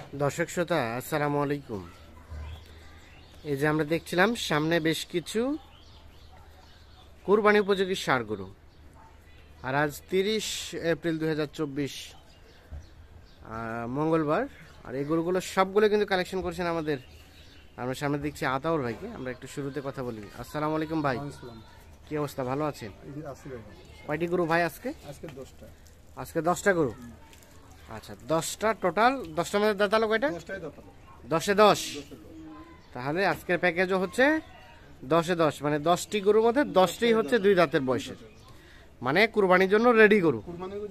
দর্শক শ্রোতা আসসালামু আলাইকুম। এই যে আমরা দেখছিলাম সামনে বেশ কিছু কুরবানি উপযোগী ষাঁড় গরু, আর আজ 30 এপ্রিল 2024 মঙ্গলবার। আর এই গরুগুলো সবগুলো কিন্তু কালেকশন করছেন আমাদের, আমরা সামনে দেখছি আতাউর ভাইকে। আমরা একটু শুরুতে কথা বলি। আসসালামু আলাইকুম ভাই, কি অবস্থা, ভালো আছেন? কয়টি গরু ভাই আজকে? আজকে 10টা গরু। আচ্ছা, 10টা টোটাল। 10টার মধ্যে দাঁতালো কয়টা? 10-এ 10। তাহলে আজকের প্যাকেজও হচ্ছে 10-এ 10, মানে 10টি গরুর মধ্যে 10টি হচ্ছে 2 দাঁতের বয়সের, মানে কুরবানির জন্য রেডি গরু।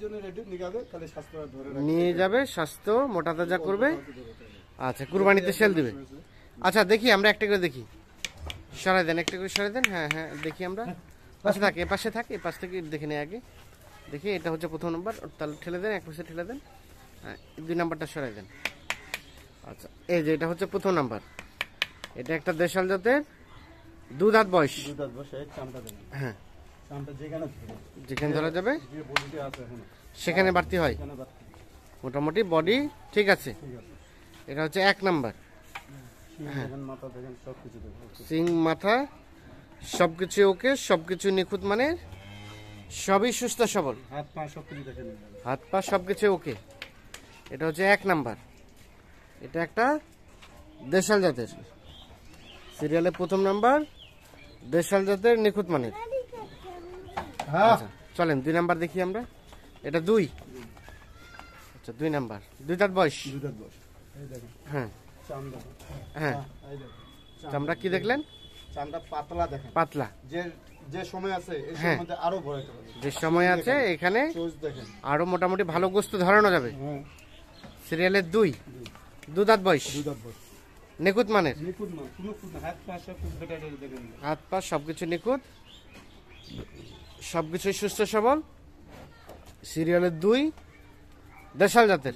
নিয়ে যাবে, স্বাস্থ্য মোটা তাজা করবে। আচ্ছা, কুরবানিতে সেল দিবে। আচ্ছা দেখি আমরা একটা করে দেখি, সরাই দেন, একটা করে সরাই দেন। হ্যাঁ হ্যাঁ দেখি আমরা, পাশে থাকে, এপাশে থাকে, এপাশ থেকে দেখে নেই আগে। দেখি এটা হচ্ছে প্রথম নম্বর, তাহলে ঠেলে দেন, এক পাশে ঠেলে দেন। হ্যাঁ, 2 নাম্বারটা সরাই দেন। আচ্ছা, এই যে এটা হচ্ছে প্রথম নাম্বার। এটা একটা দেশাল জাতের 2 দাঁত বয়স। হ্যাঁ, যেখানে ধরা যাবে সেখানে বাড়তি হয়, মোটামুটি বডি ঠিক আছে। এটা হচ্ছে 1 নাম্বার। হ্যাঁ, সিং মাথা সবকিছু ওকে, সবকিছু নিখুঁত, মানে সবই সুস্থ সবল, হাত পা সবকিছু ওকে। এটা হচ্ছে 1 নাম্বার। এটা একটা দেশাল জাতের, সিরিয়ালে প্রথম নাম্বার, দেশাল জাতের নিখুঁত মানের। আচ্ছা চলেন 2 নাম্বার দেখি আমরা। এটা 2। আচ্ছা 2 নাম্বার, 2 দাঁত বয়স। হ্যাঁ হ্যাঁ, চামড়া কি দেখলেন? চামড়া পাতলা দেখেন, পাতলা। যে সময় আছে এই হ্যাঁ, সময়তে আরো বড় হবে, যে সময় আছে এখানে দেখেন আরো মোটামুটি ভালো গোস্ত ধরানো যাবে। সিরিয়ালের 2 দাঁত বয়স, নিখুঁত মানের, হাত পা সবকিছু নিখুঁত, সবকিছু সুস্থ সবল। সিরিয়ালের 2, দেশাল জাতের।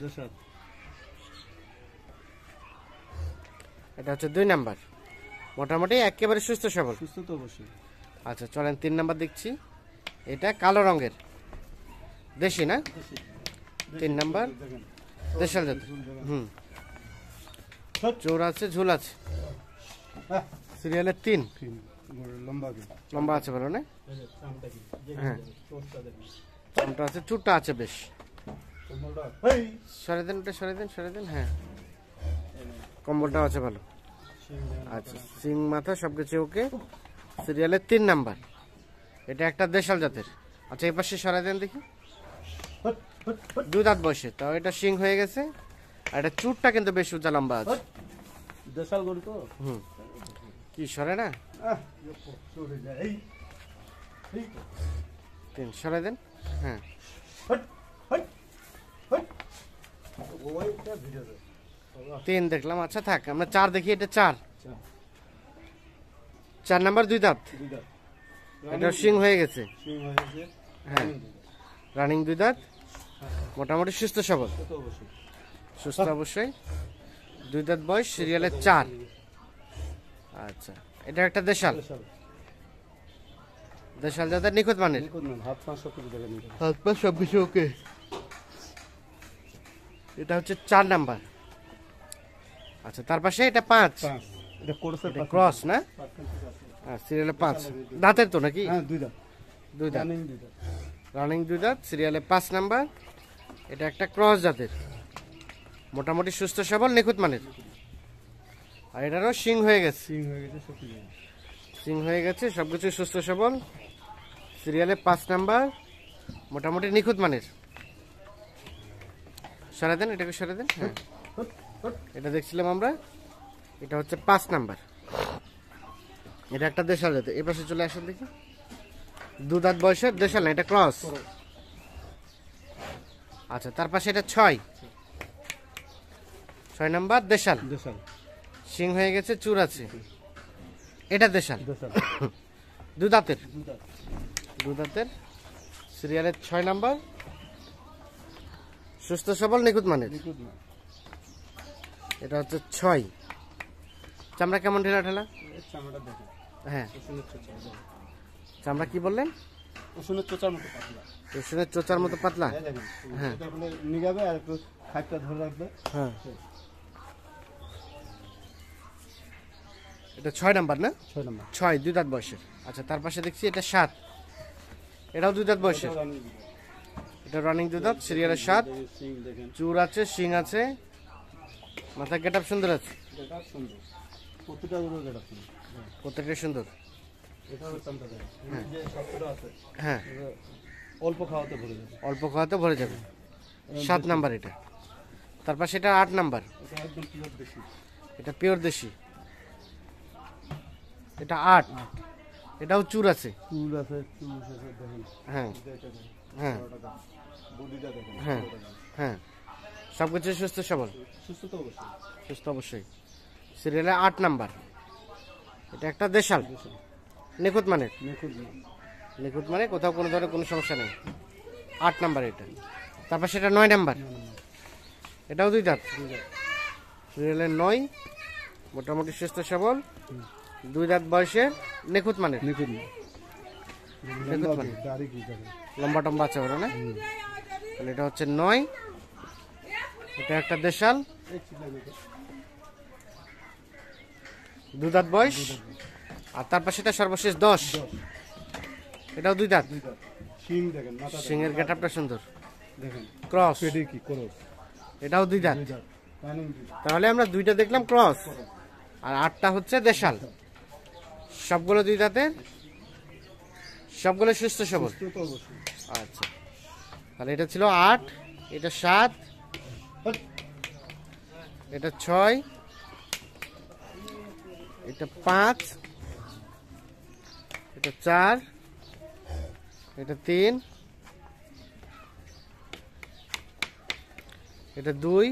এটা হচ্ছে 2 নাম্বার, মোটামুটি একেবারে সুস্থ সবল। আচ্ছা চলেন 3 নাম্বার দেখছি। এটা কালো রঙের, দেশি না? 3 নাম্বার, দেশাল জাতের। চোর আছে, ঝুল আছে। সিরিয়ালের 3, লম্বা আছে ভালো না? হ্যাঁ, চামটা আছে, চুটটা আছে বেশ। সরে দেন, ওটা সরে দেন, সরে দেন। হ্যাঁ, কম্বলটাও আছে ভালো। আচ্ছা, সিং মাথা সবকিছু ওকে। সিরিয়ালের 3 নাম্বার। এটা একটা দেশাল জাতের। আচ্ছা এই পাশে সরাই দেন দেখি। 2 দাঁত বয়সে, তাও এটা সিং হয়ে গেছে। আর এটা চুটটা কিন্তু বেশ উঁচা লম্বা আছে। দেশাল গরু তো। কি সরে না? 3 সরাই দেন। হ্যাঁ, 3 দেখলাম। আচ্ছা থাক, আমরা 4 দেখি। এটা 4 নাম্বার, 2 দাঁত। এটা সিং হয়ে গেছে। হ্যাঁ, রানিং 2 দাঁত, মোটামুটি সুস্থ সবল। সুস্থ অবশ্যই, 2 দাঁত বয়স, সিরিয়ালের 4। আচ্ছা, এটা একটা দেশাল, দেশাল জাতের নিখুঁত মানের, হাত পা সবকিছু ওকে। এটা হচ্ছে 4 নাম্বার। আচ্ছা তার পাশে এটা 5, ক্রস না? সিরিয়ালে 5 দাঁতের তো নাকি? 2 দাঁত, রানিং 2 দাঁত, সিরিয়ালে 5 নাম্বার। এটা একটা ক্রস জাতের, মোটামুটি সুস্থ সবল, নিখুঁত মানের। আর এটারও সিং হয়ে গেছে, সিং হয়ে গেছে, সবকিছু সুস্থ সবল। সিরিয়ালে 5 নাম্বার, মোটামুটি নিখুঁত মানের। সরে দেন, এটাকে সরে দেন। হ্যাঁ, এটা দেখছিলাম আমরা। এটা হচ্ছে 5 নাম্বার। এটা একটা দেশাল জাতের। এই পাশে চলে আসেন দেখি। 2 দাঁত বয়সের, দেশাল না, এটা ক্রস। আচ্ছা তার পাশে এটা 6 নাম্বার, দেশাল। সিং হয়ে গেছে, চুর আছে। এটা দেশাল, 2 দাঁতের, 2 দাঁতের, সিরিয়ালের 6 নাম্বার, সুস্থ সবল, নিখুঁত মানের। এটা হচ্ছে 6। চামড়া কেমন ঢেলা ঢেলা? হ্যাঁ, চামড়া কি বললেন? রসুনের চোচার মতো পাতলা। রসুনের চোচার মতো পাতলা। হ্যাঁ, নিগাবে আর একটু খাটটা ধরে রাখবে। হ্যাঁ, এটা 6 নাম্বার না? 6 নম্বর। 6 দুই দাঁত বয়সের। আচ্ছা তার পাশে দেখছি এটা 7, এটাও দুই দাঁত বয়সের। এটা রানিং দুই দাঁত, সিরিয়ালের 7, সিং দেখেন, চুর আছে, শিং আছে, মাথা গেটআপ সুন্দর আছে, এটা সুন্দর, প্রতিটা গরু এটা সুন্দর। প্রত্যেকটা সুন্দর। এটা হচ্ছে চামটা দেখেন, যে সবটা আছে হ্যাঁ এটা অল্প খাওয়াতে ভরে যাবে। অল্প খাওয়াতে ভরে যাবে। 7 নাম্বার এটা। তার পাশে এটা 8 নাম্বার, এটা একদম পিওর দেশি। এটা পিওর দেশি। এটা 8, এটাও চুর আছে। চুল আছে, চুল আছে দেখেন, হ্যাঁ এটা দেখেন, হ্যাঁ বডিটা দেখেন, হ্যাঁ হ্যাঁ সব কিছু সুস্থ সবল, সুস্থ তো অবশ্যই। সুস্থ অবশ্যই। সিরিয়ালে 8 নাম্বার। এটা একটা দেশাল, নিখুঁত মানে, নিখুঁত না, নিখুঁত মানে কোথাও কোনো ধরনের কোনো সমস্যা নেই। 8 নাম্বার এটা। তারপর সেটা 9 নাম্বার, এটাও দুই দাঁত, সিরিয়ালে 9, মোটামুটি সুস্থ সবল, দুই দাঁত বয়সে, নিখুঁত মানে, নিখুঁত না, নিখুঁত মানে, দাড়ি কি দেখেন, লম্বা টম্বা আছে ওরা না? তাহলে এটা হচ্ছে 9, এটা একটা দেশাল, এই চিল্লা দেখেন, দুই দাঁত বয়স। আর তার পাশে এটা সর্বশেষ 10, এটাও দুই দাঁত, দুইটা শিং দেখেন, মাথা সিংয়ের গেটআপটা সুন্দর, দেখেন, ক্রস, পেডি কি করো, এটাও দুই দাঁত। দুইটা রানিং দুইটা। তাহলে আমরা দুইটা দেখলাম ক্রস, আর 8টা হচ্ছে দেশাল, সবগুলো দুই দাঁতের, সবগুলো সুস্থ সবল। সুস্থ তো অবশ্যই। আচ্ছা তাহলে এটা ছিল 8, এটা 7, এটা 6, এটা 5, এটা 4, এটা 3, এটা 2,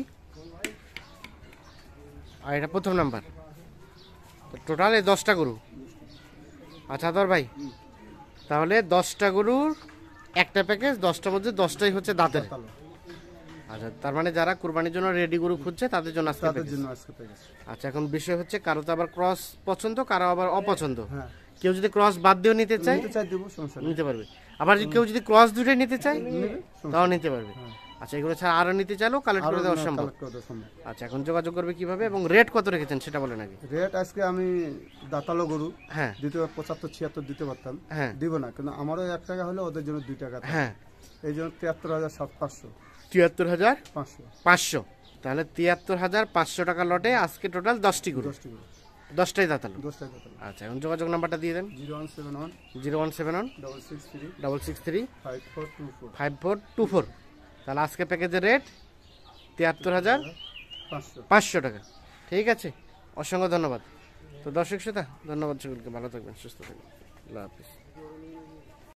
আর এটা প্রথম নাম্বার। টোটাল এই 10টা গরু। আচ্ছা তোর ভাই, তাহলে 10টা গরুর একটা প্যাকেজ, 10টার মধ্যে 10টাই হচ্ছে দাঁতের। তাহলে আচ্ছা তার মানে যারা কুরবানির জন্য রেডি গরু খুঁজছে তাদের জন্য আজকে তাদের প্যাকেজ। জন্য আজকে প্যাকেজ। আচ্ছা এখন বিষয় হচ্ছে কারো তো আবার ক্রস পছন্দ, কারো আবার অপছন্দ। হ্যাঁ, কেউ যদি ক্রস বাদ দিয়েও নিতে চায় নিতে চাই দেবো, সমস্যা নেই। নিতে পারবে, আবার কেউ যদি ক্রস দুটোই নিতে চায় নেবে, সমস্যা তাও নিতে পারবে। হ্যাঁ। আচ্ছা এগুলো ছাড়া আরো নিতে চাইলেও কালেক্ট আরো করে দেওয়া সম্ভব। কালেক্ট করে দেওয়া সম্ভব। আচ্ছা এখন যোগাযোগ করবে কিভাবে এবং রেট কত রেখেছেন সেটা বলেন আগে। রেট আজকে আমি দাঁতালো গরু হ্যাঁ দিতে 75-76 দিতে পারতাম, হ্যাঁ দিব না, কিন্তু আমারও 1 টাকা হলে ওদের জন্য 2 টাকা থাকে। হ্যাঁ এই জন্য 73,500, 73,500। 500 তাহলে 73,500 টাকা লটে আজকে টোটাল 10টি গরু, 10টি গরু, 10টাই দাঁতালো। 10 টাকা দাঁতালো। আচ্ছা এখন যোগাযোগ নাম্বারটা দিয়ে দেন। 0171 0171 663 663 5424 5424। তাহলে আজকে প্যাকেজের রেট 73,500 500। টাকা। ঠিক আছে, অসংখ্য ধন্যবাদ। তো দর্শক শ্রোতা ধন্যবাদ সকলকে, ভালো থাকবেন, সুস্থ থাকবেন, আল্লাহ হাফিজ।